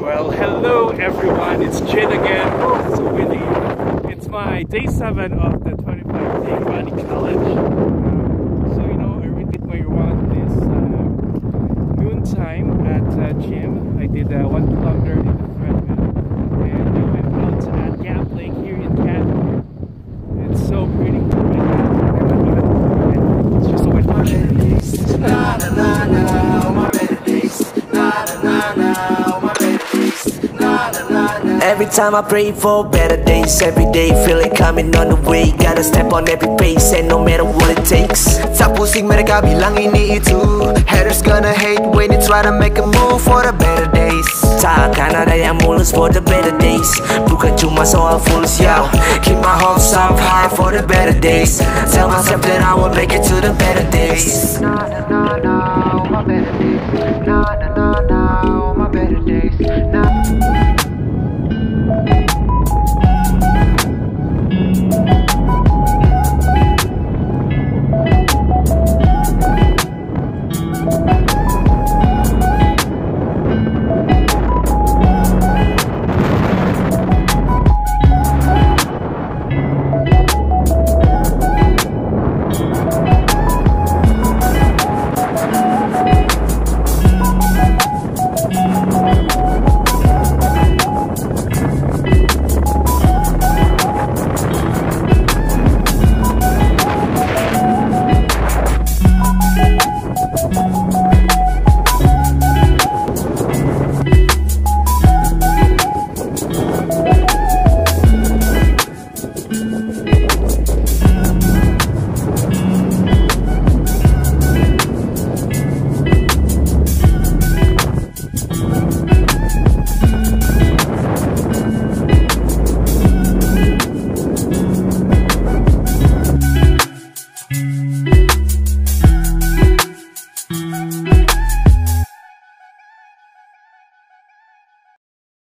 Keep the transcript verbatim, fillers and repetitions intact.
Well, hello everyone, it's Jin again. Oh, it's so windy. It's my day seven of the twenty-five day running challenge. Um, so you know, I really did my run this uh, noon time at uh, gym. I did uh, one kilometer in the treadmill, and I went out at Gap Lake here in Canada. It's so pretty. It's just a wet Na na na na, my better days. Na na na na, my better days. Na na na na. Every time I pray for better days, every day feel it coming on the way. Gotta step on every pace, and no matter what it takes. Sa pusing mereka bilang ini itu. Haters gonna hate when you try to make a move for the better days. Takkan ada yang mulus for the better days. Bukan cuma soal fulus, yo. Keep my hopes up high for the better days. Tell myself that I will make it to the better days. Na na na na, my better days. Na na na na, my better days. Na